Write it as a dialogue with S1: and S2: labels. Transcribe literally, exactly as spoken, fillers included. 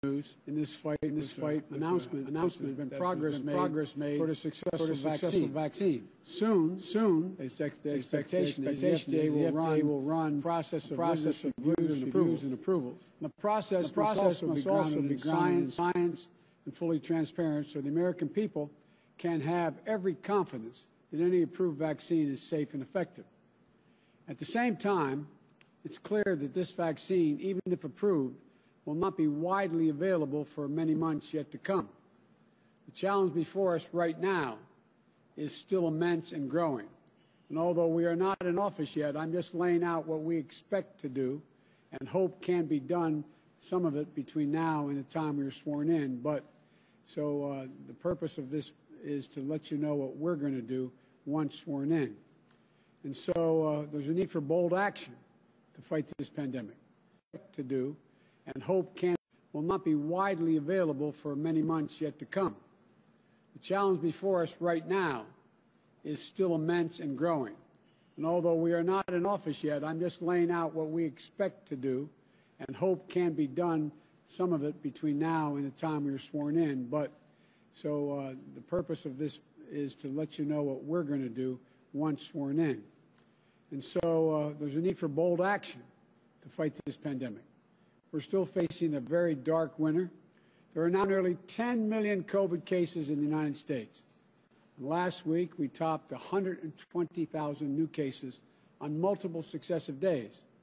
S1: news in this fight. In this fight, announcement, announcement, there's been progress made, progress made toward a successful, toward a successful vaccine. Soon, soon, the expectation is the F D A will run, will run process of process of reviews and approvals. And approvals. And the process, the process must also be grounded in science and fully transparent, so the American people can have every confidence that any approved vaccine is safe and effective. At the same time, it's clear that this vaccine, even if approved, will not be widely available for many months yet to come. The challenge before us right now is still immense and growing. And although we are not in office yet, I'm just laying out what we expect to do and hope can be done, some of it between now and the time we are sworn in. But so uh, the purpose of this is to let you know what we're going to do once sworn in. And so uh, there's a need for bold action to fight this pandemic. To do and hope can will not be widely available for many months yet to come. The challenge before us right now is still immense and growing. And although we are not in office yet, I'm just laying out what we expect to do and hope can be done, some of it between now and the time we are sworn in. But so uh, the purpose of this is to let you know what we're going to do once sworn in. And so uh, there's a need for bold action to fight this pandemic. We're still facing a very dark winter. There are now nearly ten million COVID cases in the United States. And last week, we topped one hundred twenty thousand new cases on multiple successive days.